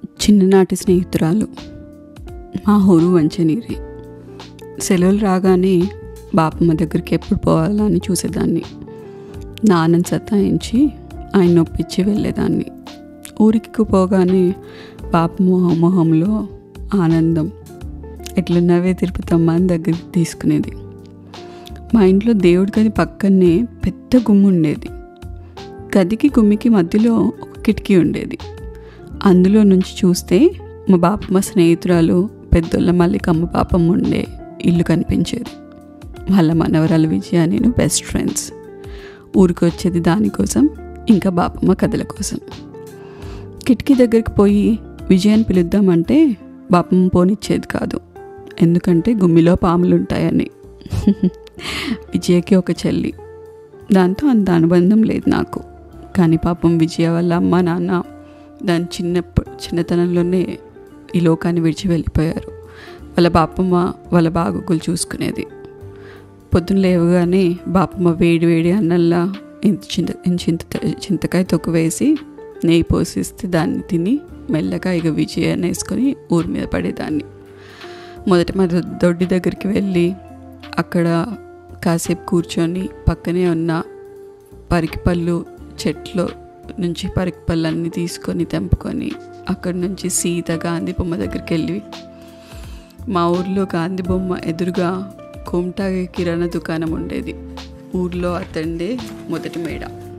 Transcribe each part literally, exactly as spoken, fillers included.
చిన్ననాటి స్నేహితురాలు మా ఊరు వంచనీరి. సెలవులు రాగానే బాపమ్మ దగ్గరికి ఎప్పుడు పోవాలా అని చూసేదాన్ని. నాన్నని సతాయించి ఆయన ఒప్పించి వెళ్ళేదాన్ని. ఊరికి పోగానే బాపమ్మ మొహంలో ఆనందం, ఎట్లున్నావే తిరుపతమ్మ అని దగ్గరికి తీసుకునేది. మా ఇంట్లో దేవుడి గది పక్కనే పెద్ద గుమ్మ ఉండేది. గదికి గుమ్మికి మధ్యలో ఒక కిటికీ ఉండేది. అందులో నుంచి చూస్తే మా బాపమ్మ స్నేహితురాలు పెద్దోళ్ళ మల్లికమ్మ పాపమ్మ ఉండే ఇల్లు కనిపించేది. వాళ్ళ మనవరాలు విజయ నేను బెస్ట్ ఫ్రెండ్స్. ఊరికి వచ్చేది దానికోసం, ఇంకా బాపమ్మ కథల కోసం. కిటికీ దగ్గరికి పోయి విజయాన్ని పిలుద్దామంటే బాపమ్మ పోనిచ్చేది కాదు, ఎందుకంటే గుమ్మిలో పాములు ఉంటాయని. విజయకి ఒక చెల్లి, దాంతో అంత అనుబంధం లేదు నాకు. కానీ పాపం విజయ వాళ్ళ అమ్మ నాన్న దాని చిన్నప్పుడు చిన్నతనంలోనే ఈ లోకాన్ని విడిచి వెళ్ళిపోయారు. వాళ్ళ బాపమ్మ వాళ్ళ బాగోగులు చూసుకునేది. పొద్దున్న లేవగానే బాపమ్మ వేడి వేడి అన్నంలా ఇంత చింత చింత చింతకాయ తొక్కు వేసి నెయ్యి పోసిస్తే దాన్ని తిని మెల్లగా ఇక విజయ వేసుకొని ఊరి మీద పడేదాన్ని. మొదట మా దొడ్డి దగ్గరికి వెళ్ళి అక్కడ కాసేపు కూర్చొని పక్కనే ఉన్న పరికిపళ్ళు చెట్లు నుంచి పరికిపళ్ళన్నీ తీసుకొని తెంపుకొని అక్కడి నుంచి సీత గాంధీ బొమ్మ దగ్గరికి వెళ్ళి, మా ఊర్లో గాంధీ బొమ్మ ఎదురుగా కోమటా కిరాణా దుకాణం ఉండేది. ఊర్లో అతండే మొదటి మేడ.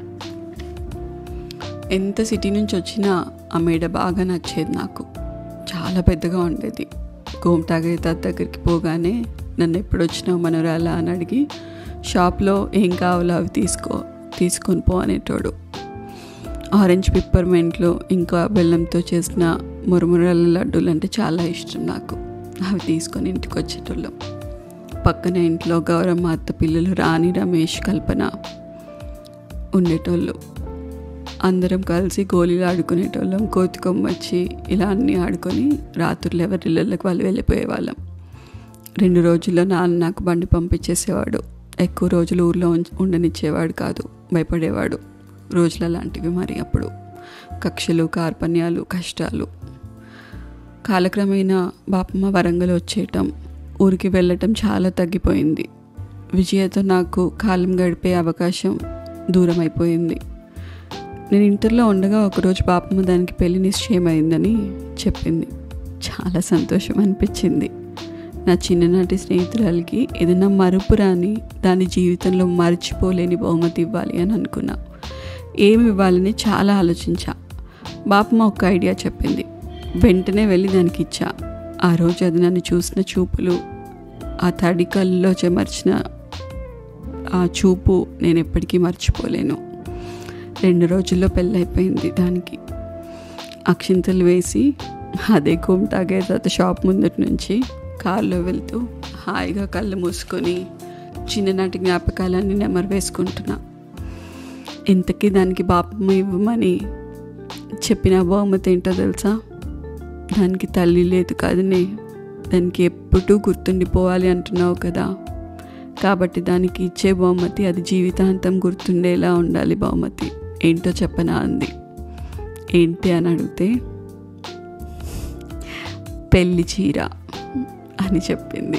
ఎంత సిటీ నుంచి వచ్చినా ఆ మేడ బాగా నచ్చేది నాకు. చాలా పెద్దగా ఉండేది. కోమటాగయ్య తాత దగ్గరికి పోగానే నన్ను ఎప్పుడు వచ్చినావు మనవరాలా అని అడిగి షాప్లో ఏం కావాలో అవి తీసుకో తీసుకొని పో అనేటోడు. ఆరెంజ్ పిప్పర్మెంట్లు ఇంకా బెల్లంతో చేసిన మురమురాల లడ్డూలు అంటే చాలా ఇష్టం నాకు. అవి తీసుకొని ఇంటికి వచ్చేటోళ్ళం. పక్కన ఇంట్లో గౌరమ్మ అత్త పిల్లలు రాణి, రమేష్, కల్పన ఉండేటోళ్ళు. అందరం కలిసి గోళీలు ఆడుకునేటోళ్ళం. కోతి కొమ్మచ్చి ఇలా అన్నీ ఆడుకొని రాత్రులు ఎవరి ఇళ్ళకి వాళ్ళు వెళ్ళిపోయేవాళ్ళం. రెండు రోజుల్లో నాన్న నాకు బండి పంపించేసేవాడు. ఎక్కువ రోజులు ఊర్లో ఉండనిచ్చేవాడు కాదు, భయపడేవాడు. రోజులు అలాంటివి మరి. అప్పుడు కక్షలు, కార్పణ్యాలు, కష్టాలు. కాలక్రమేణా బాపమ్మ వరంగల్ వచ్చేయటం, ఊరికి వెళ్ళటం చాలా తగ్గిపోయింది. విజయతో నాకు కాలం గడిపే అవకాశం దూరం అయిపోయింది. నేను ఇంటర్లో ఉండగా ఒకరోజు బాపమ్మ దానికి పెళ్లి నిశ్చయమైందని చెప్పింది. చాలా సంతోషం అనిపించింది. నా చిన్ననాటి స్నేహితురాలకి ఏదైనా మరుపురాని, దాని జీవితంలో మర్చిపోలేని బహుమతి ఇవ్వాలి అని అనుకున్నా. ఏమి ఇవ్వాలని చాలా ఆలోచించా. బాపమ్మ ఒక ఐడియా చెప్పింది. వెంటనే వెళ్ళి దానికి ఇచ్చా. ఆ రోజు అది నన్ను చూసిన చూపులు, ఆ తడి కళ్ళలో చెమర్చిన ఆ చూపు నేను ఎప్పటికీ మర్చిపోలేను. రెండు రోజుల్లో పెళ్ళైపోయింది దానికి. అక్షింతలు వేసి అదే కోమటాగే తాత షాప్ ముందటి నుంచి కారులో వెళ్తూ హాయిగా కళ్ళు మూసుకొని చిన్ననాటి జ్ఞాపకాలన్నీ నెమరు వేసుకుంటున్నా. ఇంతకీ దానికి బాపమ్మ ఇవ్వమని చెప్పిన బహుమతి ఏంటో తెలుసా? దానికి తల్లి లేదు కదనే, దానికి ఎప్పుడూ గుర్తుండిపోవాలి అంటున్నావు కదా, కాబట్టి దానికి ఇచ్చే బహుమతి అది జీవితాంతం గుర్తుండేలా ఉండాలి. బహుమతి ఏంటో చెప్పనా అంది. ఏంటి అని అడిగితే పెళ్లి చీర అని చెప్పింది.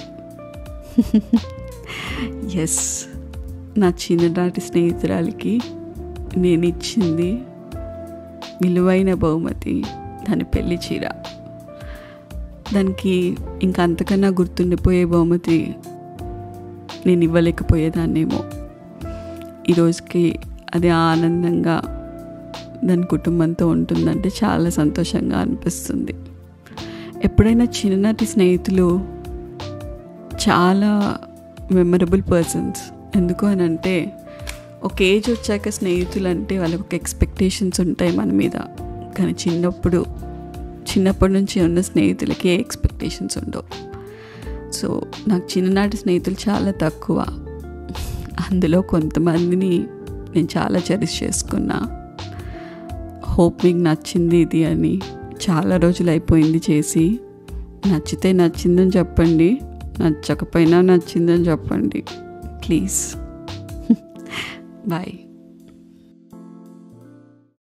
ఎస్, నా చిన్ననాటి స్నేహితురాలికి నేను ఇచ్చింది విలువైన బహుమతి, దాని పెళ్లి చీర. దానికి ఇంకా అంతకన్నా గుర్తుండిపోయే బహుమతి నేను ఇవ్వలేకపోయేదాన్నేమో. ఈరోజుకి అది ఆనందంగా దాని కుటుంబంతో ఉంటుందంటే చాలా సంతోషంగా అనిపిస్తుంది. ఎప్పుడైనా చిన్ననాటి స్నేహితులు చాలా మెమరబుల్ పర్సన్స్. ఎందుకు అని అంటే ఒక ఏజ్ వచ్చాక స్నేహితులు అంటే వాళ్ళకి ఒక ఎక్స్పెక్టేషన్స్ ఉంటాయి మన మీద. కానీ చిన్నప్పుడు చిన్నప్పటి నుంచి ఉన్న స్నేహితులకి ఏ ఎక్స్పెక్టేషన్స్ ఉండవు. సో నాకు చిన్ననాటి స్నేహితులు చాలా తక్కువ. అందులో కొంతమందిని నేను చాలా చెరిష్ చేసుకున్నా. హోప్ మీకు నచ్చింది ఇది అని. చాలా రోజులు అయిపోయింది చేసి. నచ్చితే నచ్చిందని చెప్పండి, నచ్చకపోయినా నచ్చిందని చెప్పండి ప్లీజ్. బాయ్.